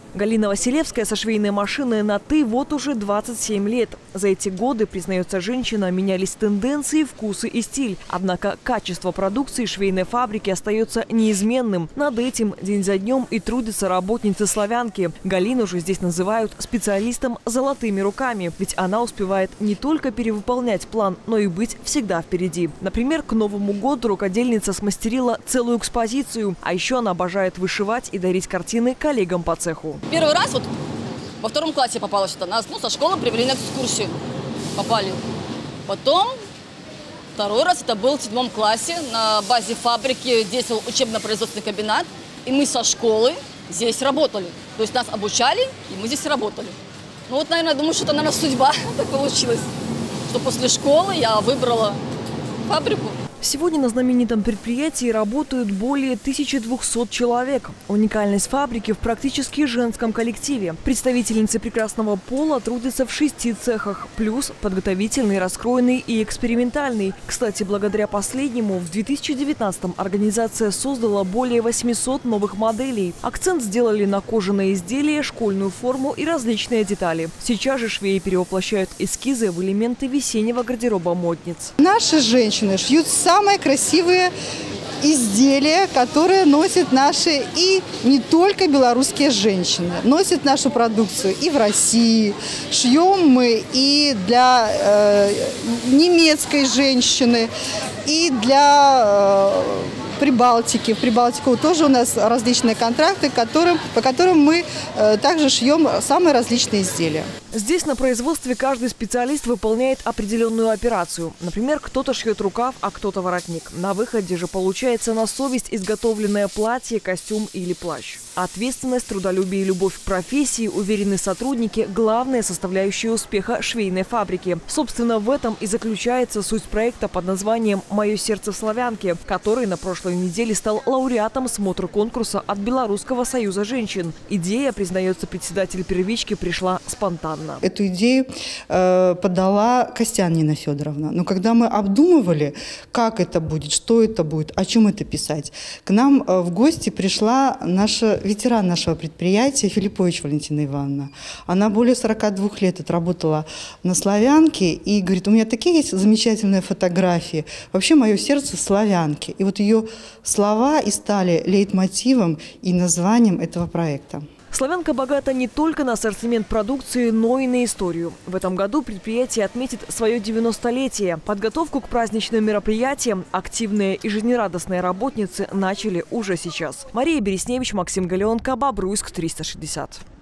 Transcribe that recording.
Галина Василевская со швейной машиной на «ты» вот уже 27 лет. За эти годы, признается женщина, менялись тенденции, вкусы и стиль. Однако качество продукции швейной фабрики остается неизменным. Над этим день за днем и трудятся работницы «Славянки». Галину же здесь называют специалистом с золотыми руками. Ведь она успевает не только перевыполнять план, но и быть всегда впереди. Например, к Новому году рукодельница смастерила целую экспозицию. А еще она обожает вышивать и дарить картины коллегам по цеху. Первый раз вот во 2 классе попала сюда. Нас со школы привели на экскурсию. Попали. Потом 2-й раз это был в 7 классе. На базе фабрики действовал учебно-производственный комбинат. И мы со школы здесь работали. То есть нас обучали, и мы здесь работали. Ну вот, наверное, думаю, что это, наверное, судьба так получилась. Что после школы я выбрала фабрику. Сегодня на знаменитом предприятии работают более 1200 человек. Уникальность фабрики в практически женском коллективе. Представительницы прекрасного пола трудятся в 6 цехах. Плюс подготовительный, раскроенный и экспериментальный. Кстати, благодаря последнему в 2019-м организация создала более 800 новых моделей. Акцент сделали на кожаные изделия, школьную форму и различные детали. Сейчас же швеи перевоплощают эскизы в элементы весеннего гардероба модниц. Наши женщины шьют самые красивые изделия, которые носят наши и не только белорусские женщины. Носят нашу продукцию и в России. Шьем мы и для немецкой женщины, и для Прибалтики. В Прибалтику тоже у нас различные контракты, по которым мы также шьем самые различные изделия. Здесь на производстве каждый специалист выполняет определенную операцию. Например, кто-то шьет рукав, а кто-то воротник. На выходе же получается на совесть изготовленное платье, костюм или плащ. Ответственность, трудолюбие и любовь к профессии, уверены сотрудники – главная составляющая успеха швейной фабрики. Собственно, в этом и заключается суть проекта под названием «Мое сердце в Славянке», который на прошлой неделе стал лауреатом смотр-конкурса от Белорусского союза женщин. Идея, признается председатель первички, пришла спонтанно. Эту идею подала Костян Нина Федоровна. Но когда мы обдумывали, как это будет, что это будет, о чем это писать, к нам в гости пришла ветеран нашего предприятия Филиппович Валентина Ивановна. Она более 42 лет отработала на Славянке и говорит: у меня такие есть замечательные фотографии. Вообще мое сердце в Славянке. И вот ее слова и стали лейтмотивом и названием этого проекта. Славянка богата не только на ассортимент продукции, но и на историю. В этом году предприятие отметит свое 90-летие. Подготовку к праздничным мероприятиям активные и жизнерадостные работницы начали уже сейчас. Мария Бересневич, Максим Галеонко, Бобруйск, 360.